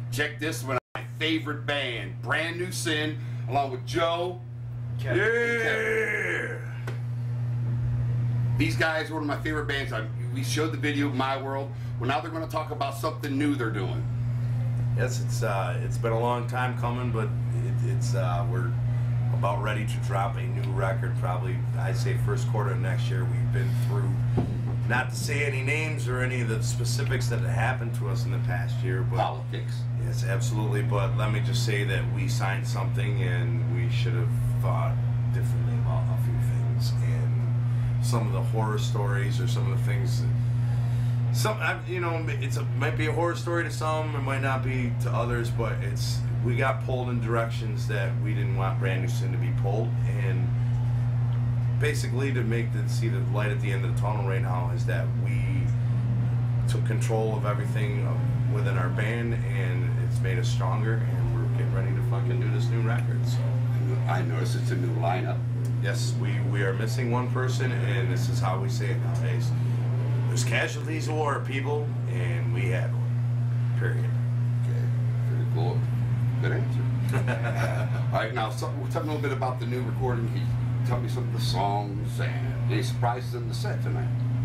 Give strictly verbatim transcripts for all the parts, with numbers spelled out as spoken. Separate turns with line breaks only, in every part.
Check this one out. My favorite band, Brand New Sin, along with Joe.
Kevin.
Yeah. These guys are one of my favorite bands. I, we showed the video of My World. Well, now they're going to talk about something new they're doing.
Yes, it's uh, it's been a long time coming, but it, it's uh, we're about ready to drop a new record. Probably, I'd say first quarter of next year. We've been through, not to say any names or any of the specifics that have happened to us in the past year, but
Politics.
yes, absolutely. But let me just say that we signed something, and we should have thought differently about a few things, and some of the horror stories or some of the things. That, Some, you know, it's a, might be a horror story to some, it might not be to others, but it's we got pulled in directions that we didn't want Brand New Sin to be pulled, and basically to make the see the light at the end of the tunnel right now is that we took control of everything within our band, and it's made us stronger, and we're getting ready to fucking do this new record. So
I noticed it's a new lineup.
yes, we we are missing one person, and this is how we say it nowadays. There's casualties of war, people, and we had one. Period.
Okay, very cool. Good answer. All right, now so, we'll talk a little bit about the new recording. Can you tell me some of the songs and any surprises in the set tonight?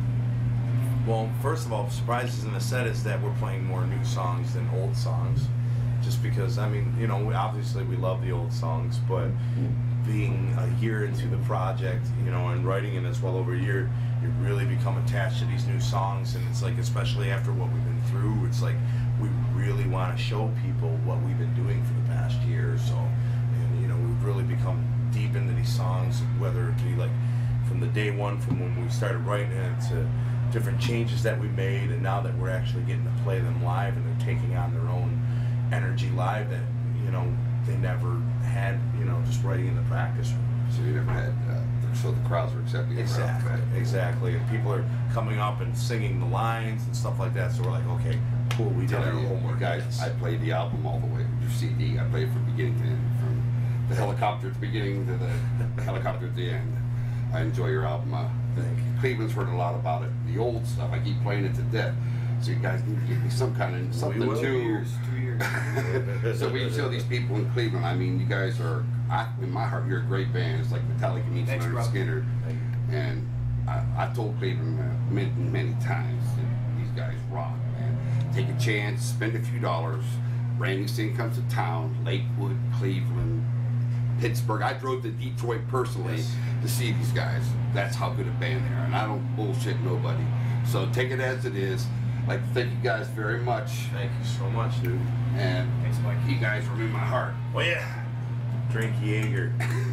Well, first of all, surprises in the set is that we're playing more new songs than old songs. Just because, I mean, you know, we, obviously we love the old songs, but being a year into the project, you know, and writing it as well over a year, you really become attached to these new songs, and it's like, especially after what we've been through, it's like we really want to show people what we've been doing for the past year or so. And you know, we've really become deep into these songs, whether it be like from the day one, from when we started writing it, to different changes that we made, and now that we're actually getting to play them live, and they're taking on their own energy live that, you know, they never had, you know, just writing in the practice room.
So you never had, uh, so the crowds were accepting it.
Exactly,
right?
exactly. And people are coming up and singing the lines and stuff like that. So we're like, okay, cool, we did our
You,
homework.
guys,
Yes.
I played the album all the way with your C D. I played from beginning to end, from the helicopter at the beginning to the, the helicopter at the end. I enjoy your album. Uh,
Thank you.
Cleveland's heard a lot about it. The old stuff, I keep playing it to death. So you guys need to give me some kind of something
will.
to.
Two years, two years.
So we show these people in Cleveland. I mean, you guys are, I, in my heart, you're a great band. It's like Metallica meets
Thanks,
Leonard
bro.
Skinner.
Thank you.
And I, I've told Cleveland uh, many, many times that these guys rock, man. Take a chance, spend a few dollars. Brand New Sin comes to town, Lakewood, Cleveland, Pittsburgh. I drove to Detroit personally
Yes.
to see these guys. That's how good a band they are, and I don't bullshit nobody. So take it as it is. I'd like to thank you guys very much,
Thank you so much, dude.
and
Thanks, Mike.
you guys are in my heart.
Oh yeah, drink Jaeger.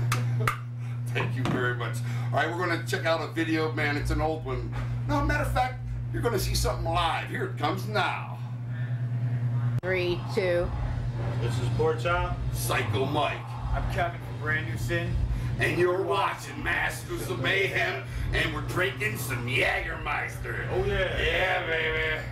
Thank you very much. All right, we're going to check out a video, man. It's an old one. No, matter of fact, you're going to see something live. Here it comes now.
Three, two.
This is Pork Chop.
Psycho Mike.
I'm Kevin from Brand New Sin.
And you're watching Masters of Mayhem, and we're drinking some Jägermeister.
Oh yeah.
Yeah, baby.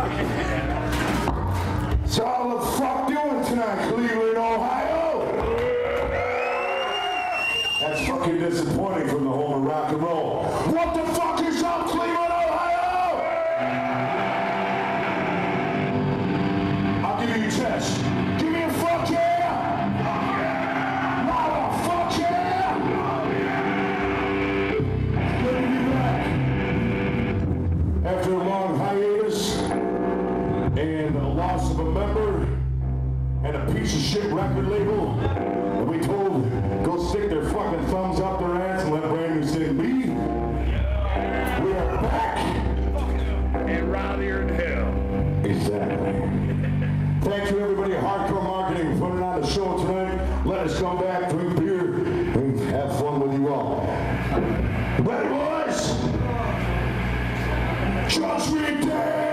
So how the fuck doing tonight, Cleveland, Ohio? That's fucking disappointing from the home of rock and roll. What the fuck is up, Cleveland, Ohio? I'll give you your chest. Give me a fuck yeah! Motherfuck yeah! Good to be back. After a long hiatus and the loss of a member and a piece of shit record label that we told go stick their fucking thumbs up their ass and let Brand New Sin be. We are back.
And rowdier than hell.
Exactly. Thank you everybody at Hardcore Marketing for putting on the show tonight. Let us come back, drink beer, and have fun with you all. Ready, boys? Judgment Day!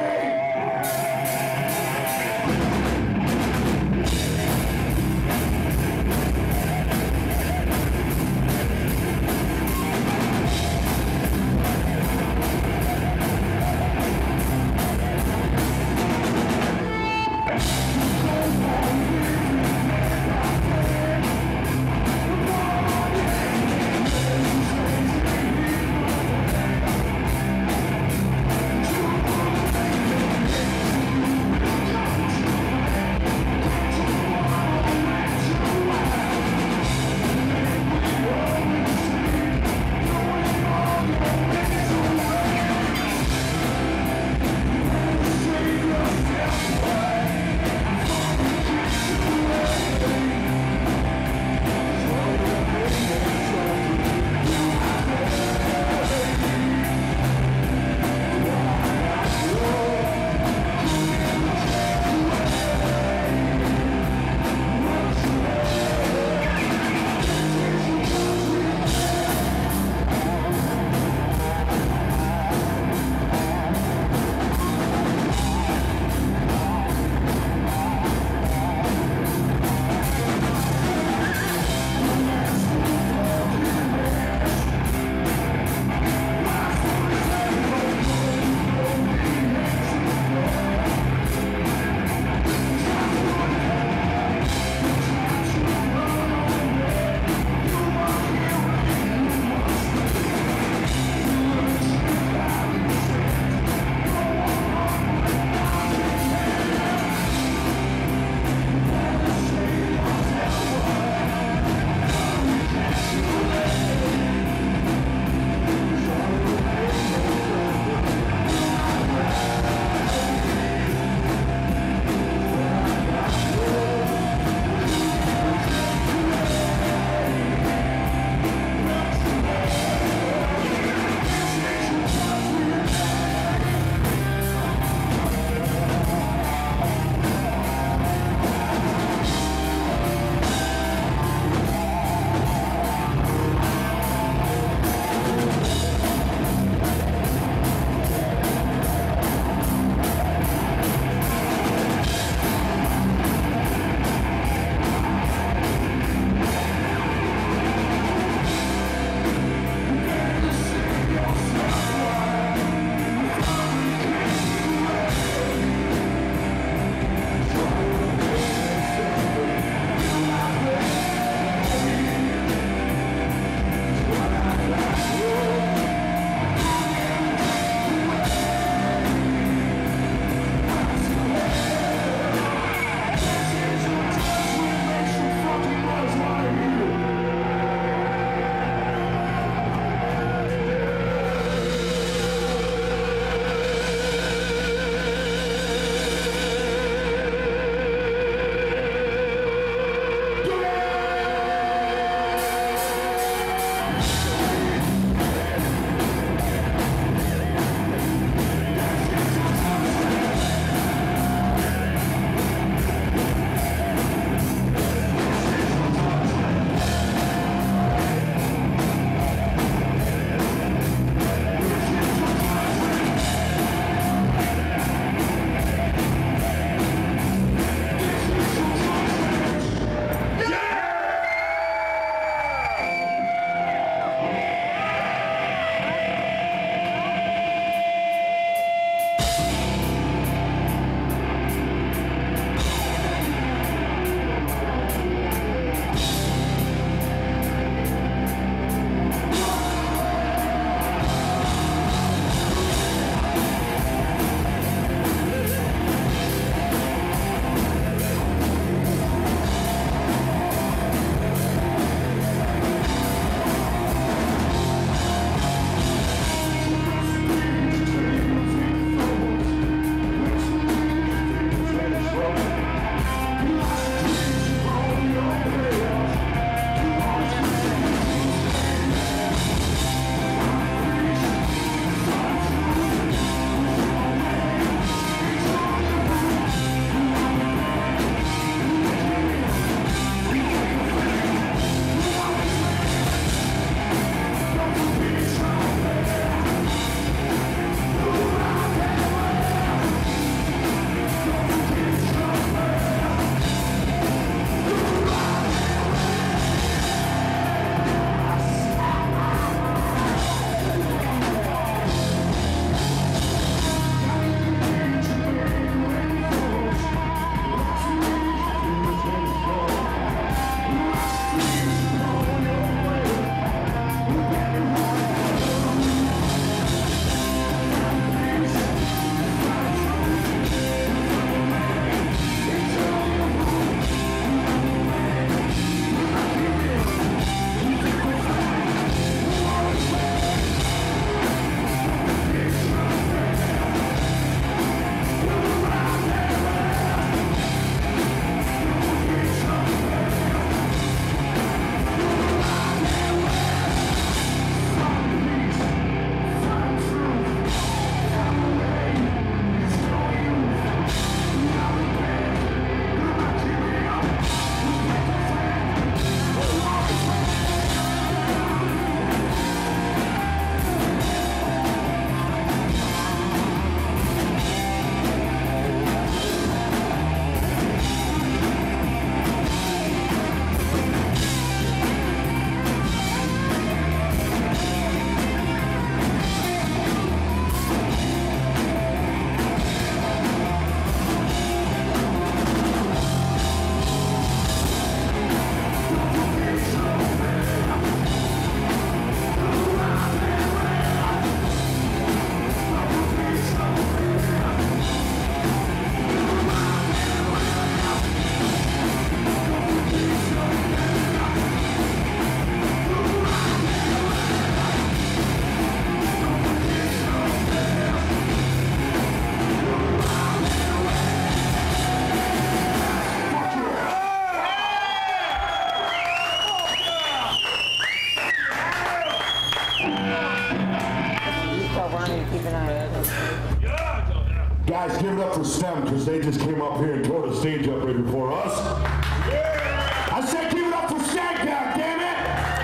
tell Ronnie to keep an eye on it.
Guys, give it up for STEM, because they just came up here and tore the stage up right before us. I said give it up for STEM, goddammit!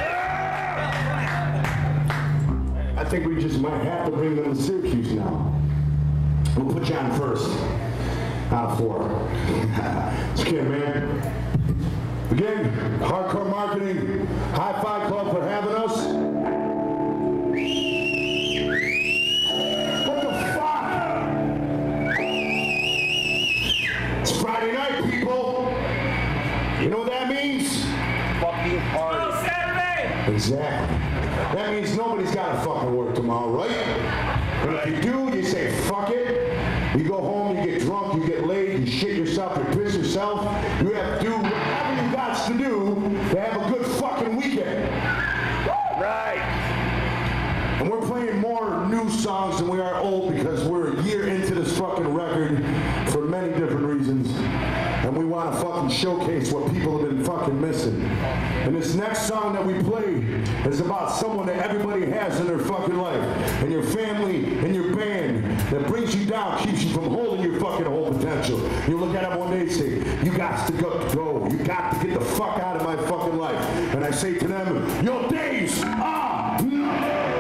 I think we just might have to bring them to Syracuse now. We'll put you on first. Out of four. Just kidding, man. Again, Hardcore Marketing, High Five Club for having us. What the fuck? It's Friday night, people. You know what that means?
Fucking party.
Saturday!
Exactly. That means nobody's got to fucking work tomorrow, right? But if you do, you say, fuck it. You go home, you get drunk, you get laid, you shit yourself, you piss yourself. You have to do whatever you got to do to have a good fucking weekend.
Right.
And we're playing more new songs than we are old because we're a year into this fucking record for many different reasons. And we want to fucking showcase what people have been fucking missing. And this next song that we play is about someone that everybody has in their fucking life. And your family and your band that brings you down, keeps you from holding your fucking whole potential. You look at them one day and say, you got to go, go. You got to get the fuck out of my fucking life. And I say to them, your days are numbered.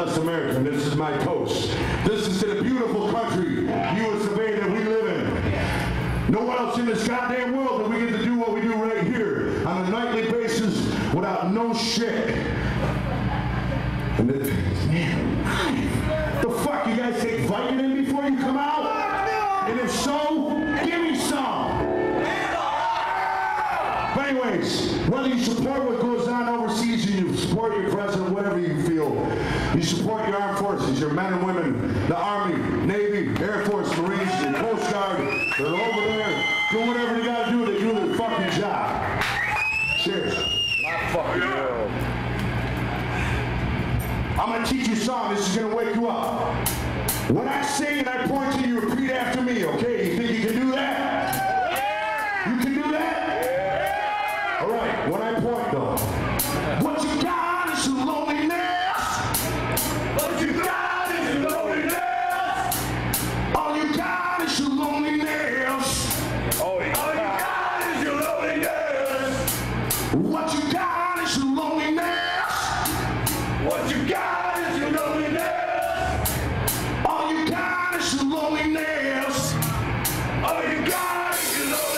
bless America, and this is my toast. This is to the beautiful country, U S of A, that we live in. Nowhere else in this goddamn world that we get to do what we do right here on a nightly basis without no shit. And the, man, the fuck, you guys take vitamin before you come out? And if so, give me some. But anyways, whether you support what goes on overseas, or you support your president, whatever you feel, you support your armed forces, your men and women, the Army, Navy, Air Force, Marines, the Coast Guard, they're over there, do whatever they gotta do to do their fucking job. Cheers.
My fucking world.
I'm gonna teach you a song, this is gonna wake you up. When I sing and I point to you, you repeat after me, okay? You think you can do that? You can do that? All right, when I point though. What you got is your loneliness. What you got is your loneliness. All you got is your loneliness.
Oh, yeah.
All you got is your loneliness. What you got is your loneliness. What you got is your loneliness. All you got is your loneliness. All you got is your loneliness.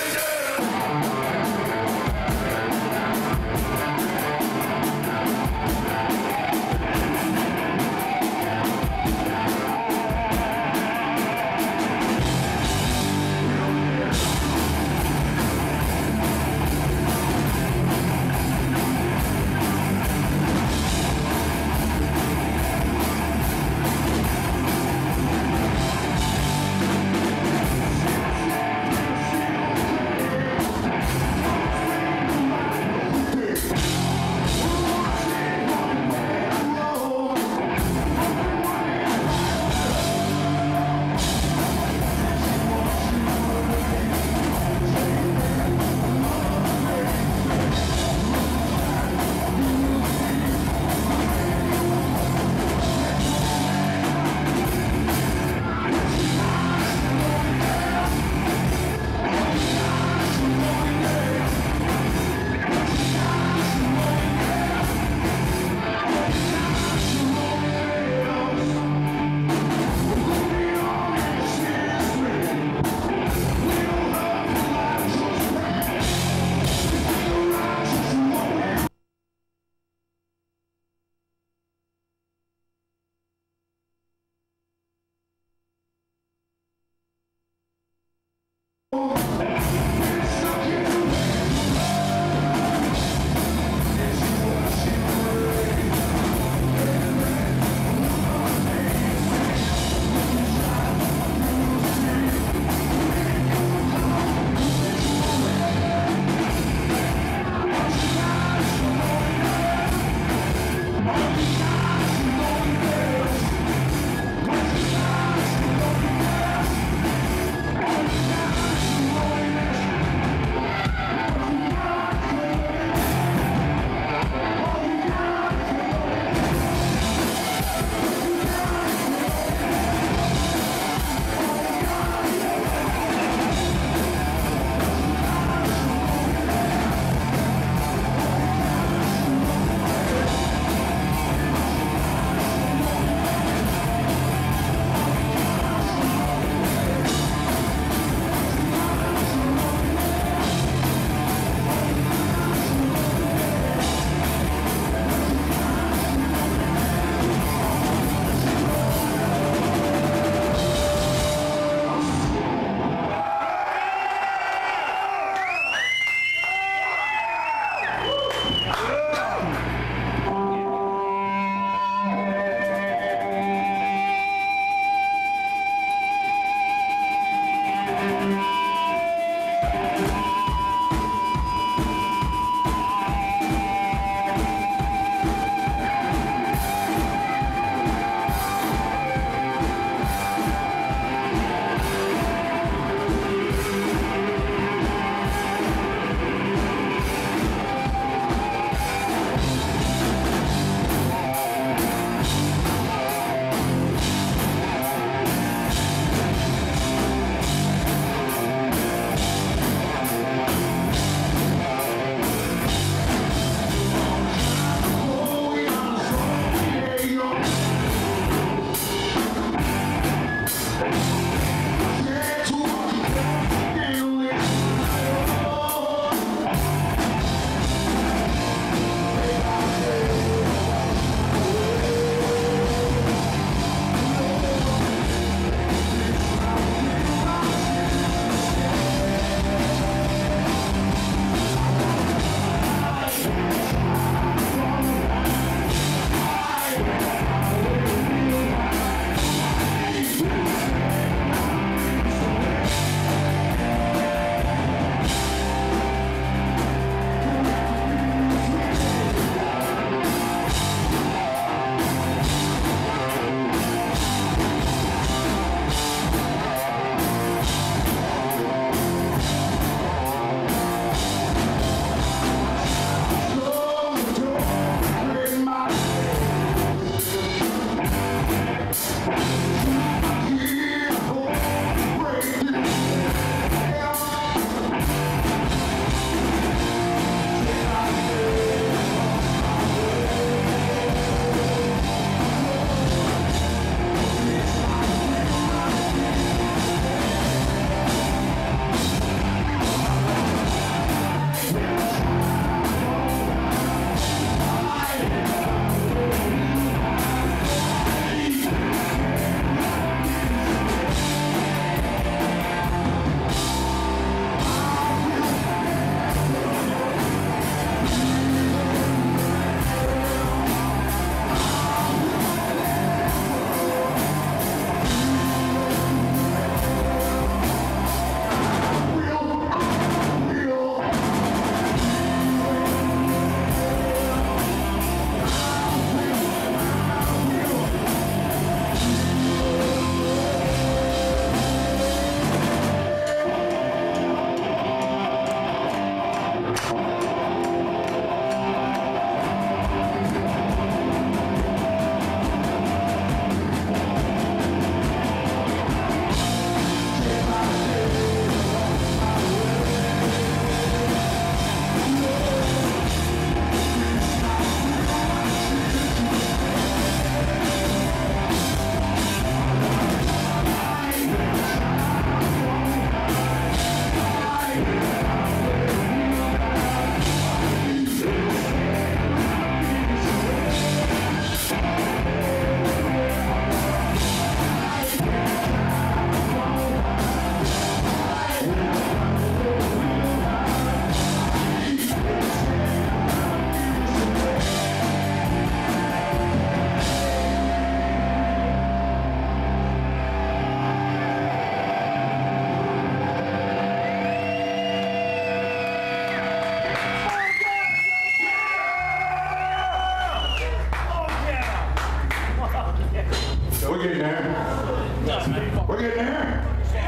We're getting there. We're getting there.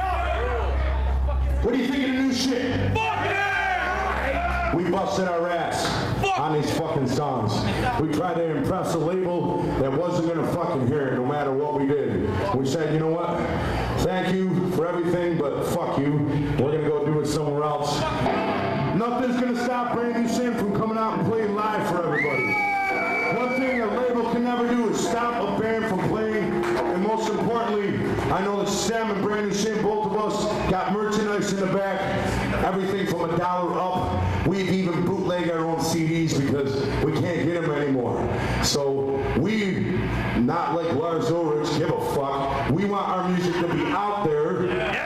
What do you think of the new shit?
Fuck yeah!
We busted our ass on these fucking songs. We tried to impress a label that wasn't gonna fucking hear it no matter what we did. We said, you know what? Thank you for everything, but fuck you. We're gonna go do it somewhere else. Nothing's gonna stop Brand New Sin from coming out and playing live for everybody. One thing a label can never do is stop a band from playing, and most importantly, I know that Stem and Brand New Sin, both of us, got merchandise in the back, everything from a dollar up. We've even bootleg our own C Ds because we can't get them anymore. So we, not like Lars Ulrich, give a fuck. We want our music to be out there.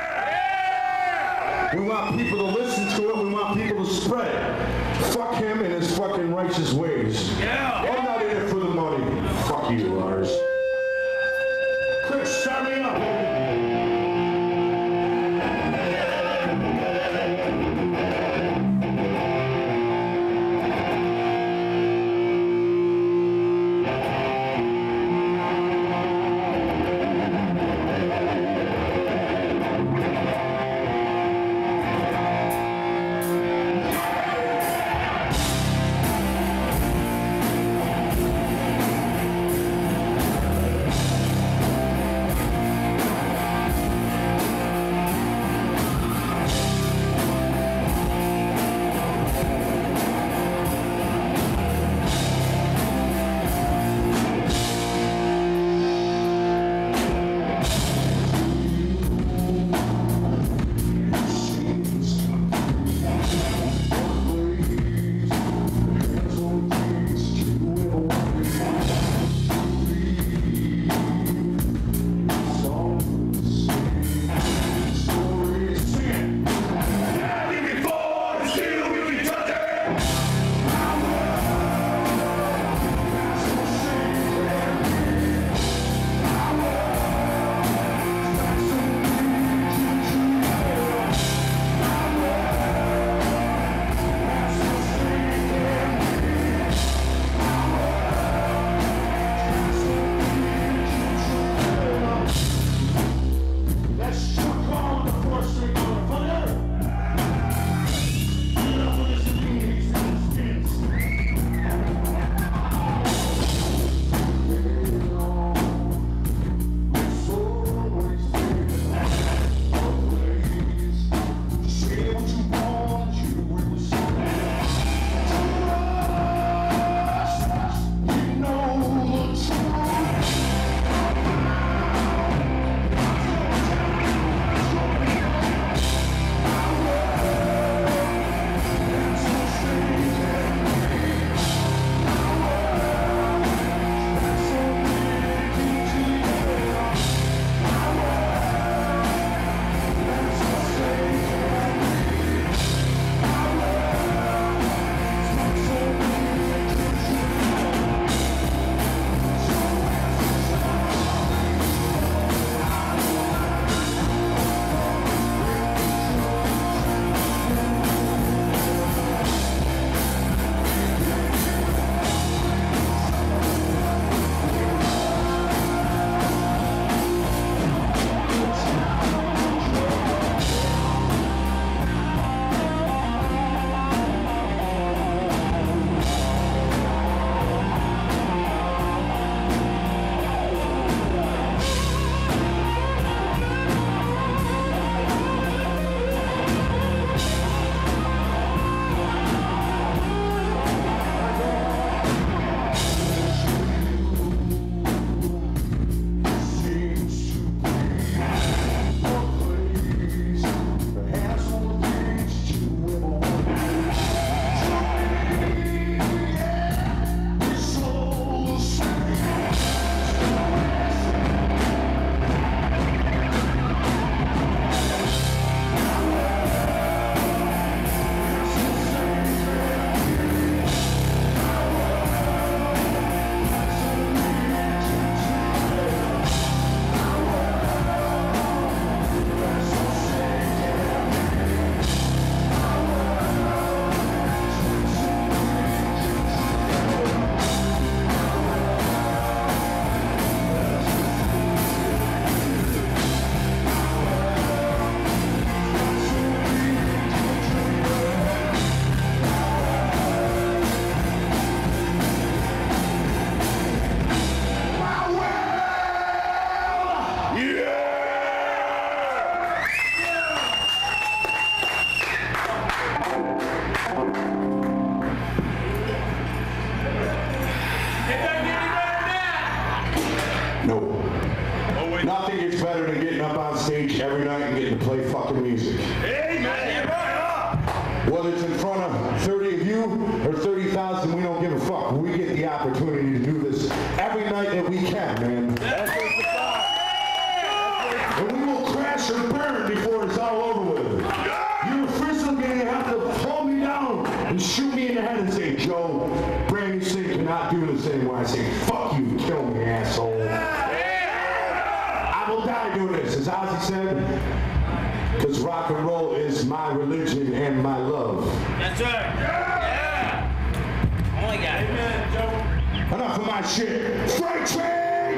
We want people to listen to it. We want people to spread it. Fuck him and his fucking righteous ways.
Yeah.
I'm not in it for the money. Fuck you, Lars. Chris, start me up. know. Nothing is better than getting up on stage every night and getting to play fucking music.
Amen.
Whether it's in front of thirty of you or thirty thousand, we don't give a fuck. We get the opportunity to do this every night that we can, man. And we will crash and burn before it's all over with. You're officially going to have to pull me down and shoot me in the head and say, Joe, Brand New Sin cannot do this anymore. I say, fuck you, kill me, asshole. I will die doing this, as Ozzy said, because rock and roll is my religion and my love.
That's right. Yeah. Only guy. Amen, Joe.
Enough of my shit. Freight train!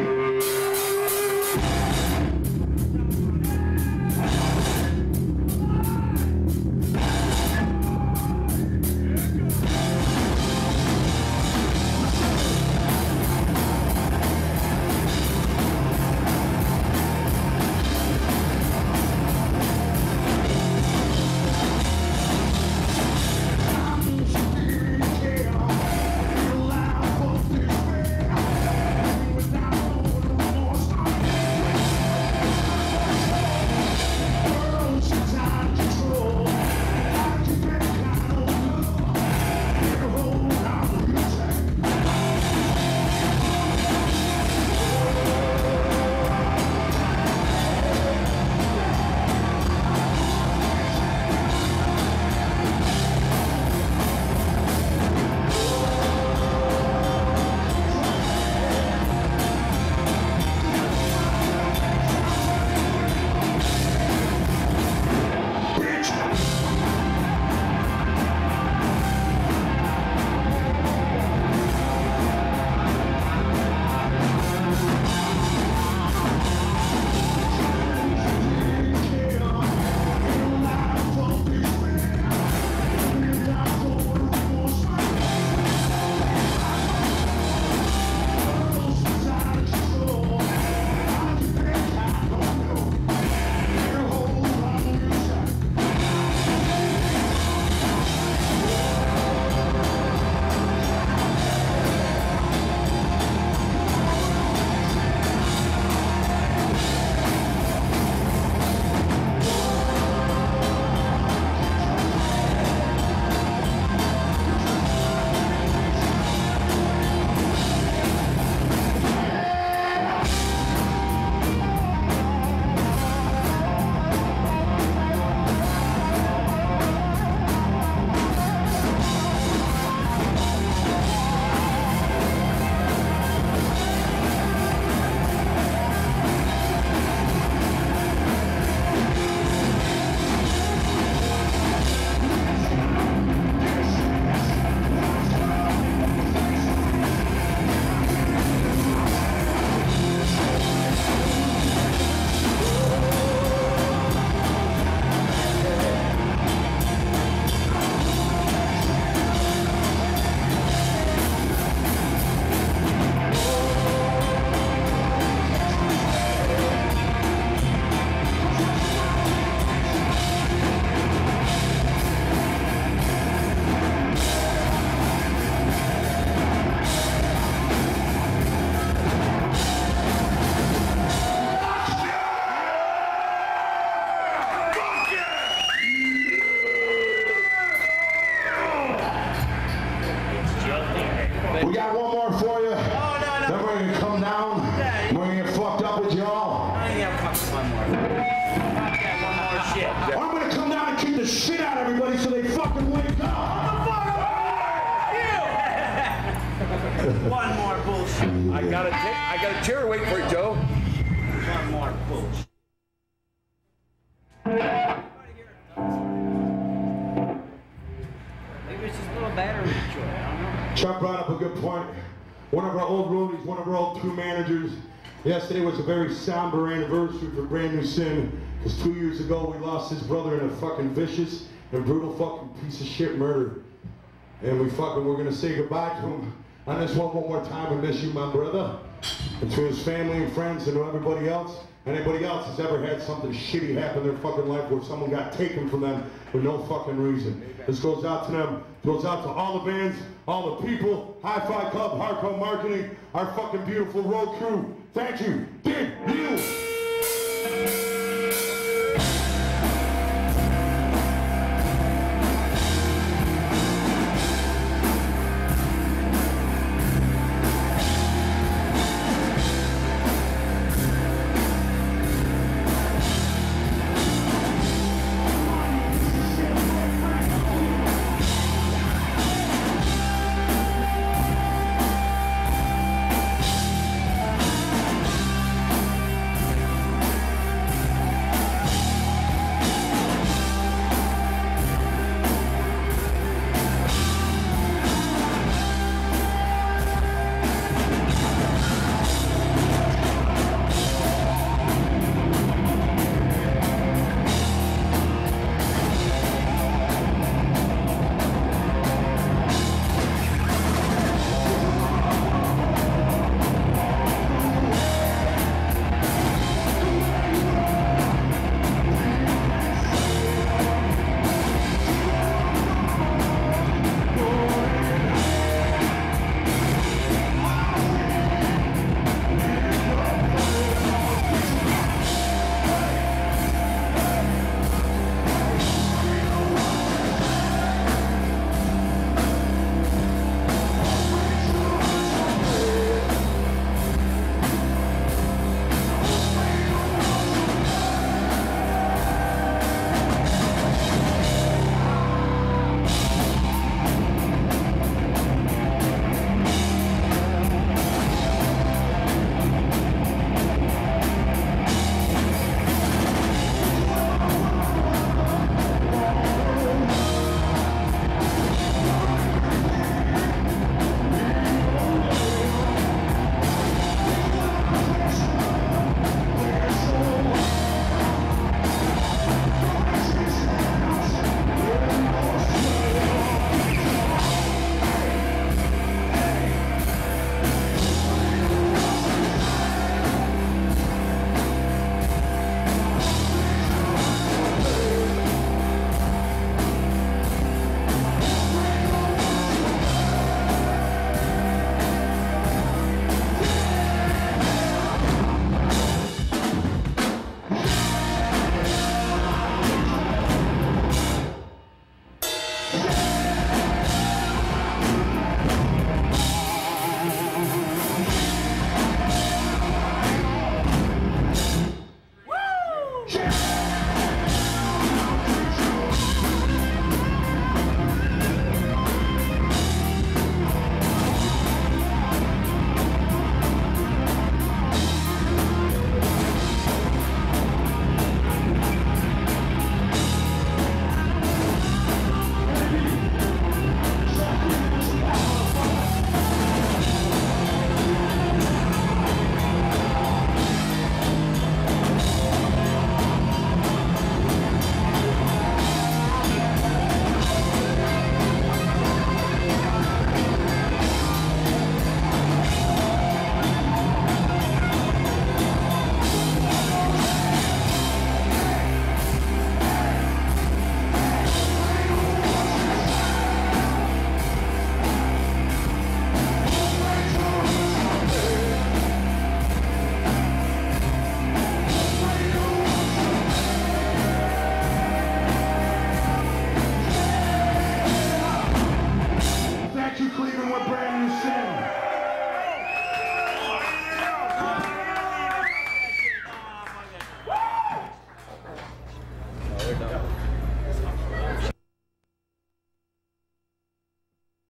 We got one more for you.
Oh, no, no.
Then we're going to come down.
Yeah.
We're going to get fucked up with y'all.
I ain't got fucking one more. Fuck that one more shit.
I'm going to come down and kick the shit out of everybody so they fucking wake up.
One more bullshit.
I got a, I got a chair waiting for you, Joe.
One more bullshit. Maybe it's just a little battery joy. I don't know.
Chuck brought up a good point. One of our old roadies, one of our old crew managers. Yesterday was a very somber anniversary for Brand New Sin, because two years ago we lost his brother in a fucking vicious and brutal fucking piece of shit murder. And we fucking, we're gonna say goodbye to him on this one one more time. We miss you, my brother. And to his family and friends and to everybody else, anybody else that's ever had something shitty happen in their fucking life where someone got taken from them for no fucking reason. This goes out to them, goes out to all the bands, all the people, Hi-Fi Club, Hardcore Marketing, our fucking beautiful road crew. Thank you.